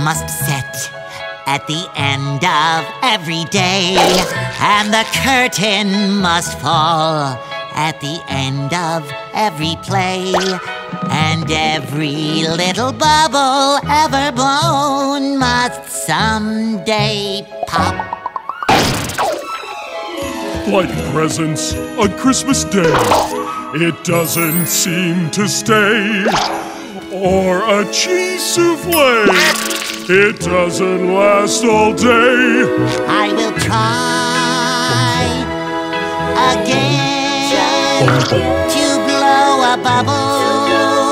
must set at the end of every day, and the curtain must fall at the end of every play, and every little bubble ever blown must someday pop. Lighting presents on Christmas Day, it doesn't seem to stay. Or a cheese souffle, it doesn't last all day. I will try again to blow a bubble.